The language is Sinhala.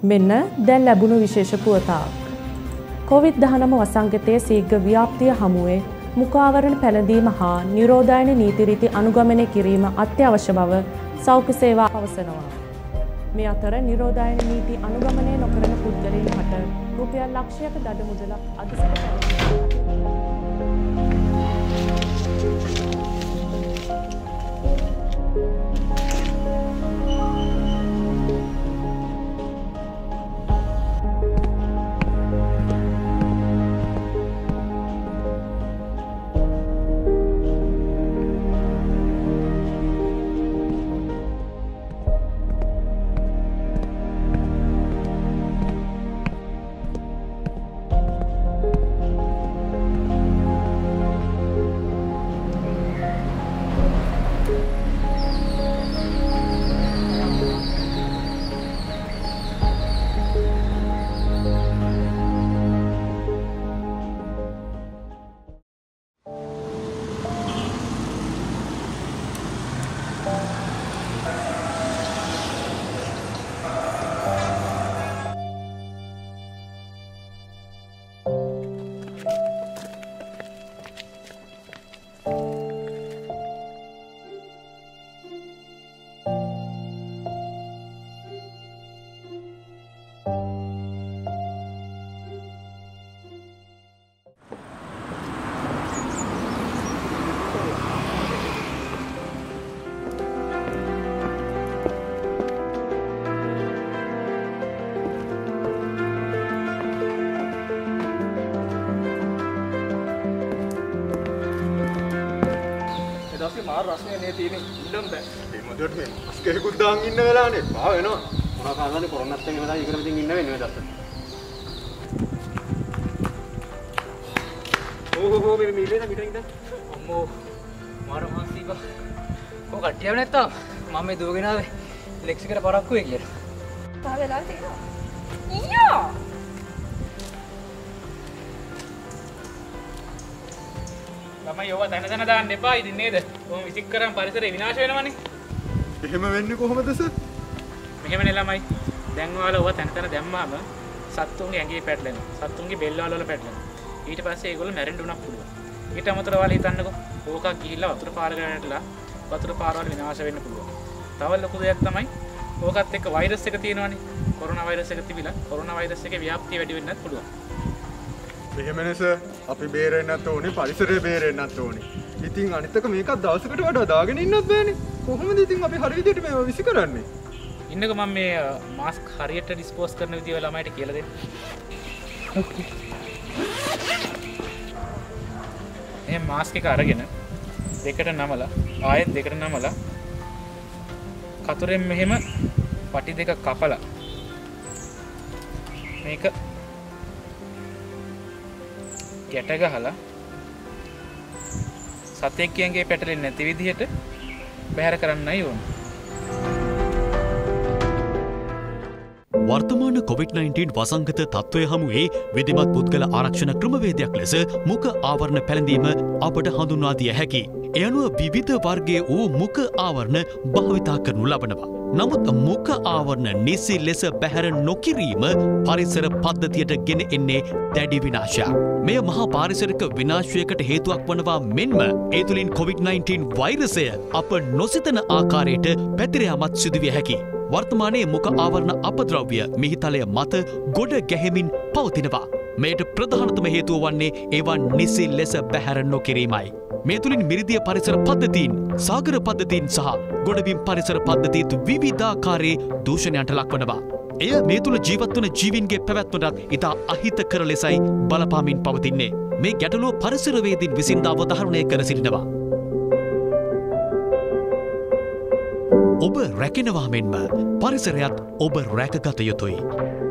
මෙන්න දැන් ලැබුණු විශේෂ පුවතක්. COVID-19 වසංගතයේ ශීඝ්‍ර ව්‍යාප්තිය හමුවේ මුඛාවරණ පැළඳීම හා නිරෝධායන නීති රීති අනුගමනය කිරීම අත්‍යවශ්‍ය බව සෞඛ්‍ය සේවා පවසනවා. මේ අතර නිරෝධායන නීති අනුගමනය නොකරන පුද්ගලයන් හට රුපියල් ලක්ෂයක දඩ මුදලක් අධිසර පැවැත්වුවා. මාර රස්නේ නේ තියෙන්නේ ඉන්නම් බෑ ඒ මොදට මේ අස්කේකුත් දාන් ඉන්න වෙලාවනේ බා වෙනවා මොනවා කාන්දනේ කොරොනත් එක්ක වෙලා ඊකට පිටින් ඉන්න වෙන්නේ දැස්ස ඕහෝ මේ මිලේද මිටින් ඉඳන් අම්මෝ මාර මාසීක කො කට්ටියව නැත්තම් මම මේ දුවගෙන ආවේ ලෙක්සිකට පරක්කුවේ කියලා තා වෙලා තියෙනවා ඊයෝ ළමයි ඔවා දැන දාන්න එපා ඉතින් නේද? කොහොම විසික් කරන් පරිසරය විනාශ වෙනවනේ. එහෙම වෙන්නේ කොහොමද සර්? මෙහෙමනේ ළමයි. දැන් ඔයාලා ඔවා තැන දැම්මාම සත්තුන්ගේ ඇඟේ පැටලෙනවා. සත්තුන්ගේ බෙල්ල වල පැටලෙනවා. ඊට පස්සේ ඒගොල්ලෝ මැරෙන්න උනක් පුළුවන්. ඊට අමතරව ඔයාලා හිතන්නකෝ. ඕකක් ගිහිල්ලා වතුර පාරකට වැටලා වතුර පාරවල විනාශ වෙන්න පුළුවන්. තව ලොකු දෙයක් තමයි ඕකත් එක්ක වෛරස් එක තියෙනවනේ. කොරෝනා වෛරස් එක තිබිලා කොරෝනා වෛරස් එකේ ව්‍යාප්තිය වැඩි වෙන්නත් පුළුවන්. එහෙමනේ සර් අපි බේරෙන්නත් ඕනේ පරිසරය බේරෙන්නත් ඕනේ. ඉතින් අනිත් එක මේකත් දවසකට වඩා දාගෙන ඉන්නත් බෑනේ. කොහොමද ඉතින් අපි හරි විදිහට මේව විසි කරන්නේ? ඉන්නක මම මේ මාස්ක් හරියට ඩිස්පෝස් කරන විදිය ළමයිට කියලා දෙන්න. ඕකේ. මේ මාස්ක් එක අරගෙන දෙකට නමලා ආයෙත් දෙකට නමලා කතරෙන් මෙහෙම පටි දෙක කපලා මේක ගැට ගහලා සතෙක් කියන්ගේ පැටලෙන්නේ නැති විදිහට බැහැර කරන්නයි ඕන. වර්තමාන COVID-19 වසංගත තත්ත්වය හමුවේ විධිමත් පුද්ගල ආරක්ෂණ ක්‍රමවේදයක් ලෙස මුඛ ආවරණ පැළඳීම අපට හඳුන්වා දිය හැකි. ඒ අනුව විවිධ වර්ගයේ වූ මුඛ ආවරණ භාවිතා කරනු ලබනවා. නමුත් මුඛ ආවරණ නිසි ලෙස බැහැර නොකිරීම පරිසර පද්ධතියට ගෙන එන්නේ දැඩි විනාශයක්. මෙය මහා පාරිසරික විනාශයකට හේතුවක් වනවා මෙන්ම ඒ තුළින් COVID-19 වෛරසය අප නොසිතන ආකාරයට පැතිර යාමත් සිදුවිය හැකියි. වර්තමානයේ මුඛ ආවරණ අපද්‍රව්‍ය මිහිතලය මත ගොඩ ගැහෙමින් පවතිනවා. මෙයට ප්‍රධානතම හේතුව වන්නේ ඒවා නිසි ලෙස බැහැර නොකිරීමයි. මේ තුළින් මිරිදිය පරිසර පද්ධතීන්, සාගර පද්ධතීන් සහ ගොඩබිම් පරිසර පද්ධතීත් විවිධාකාරයේ දූෂණයන්ට ලක්වනවා. එය මේ තුළ ජීවත්වන ජීවීන්ගේ පැවැත්මටත් ඉතා අහිතකර ලෙසයි බලපාමින් පවතින්නේ. මේ ගැටලුව පරිසරවේදීන් විසින් අවධාරණය කර සිටිනවා. ඔබ රැකෙනවා මෙන්ම පරිසරයත් ඔබ රැකගත යුතුයි.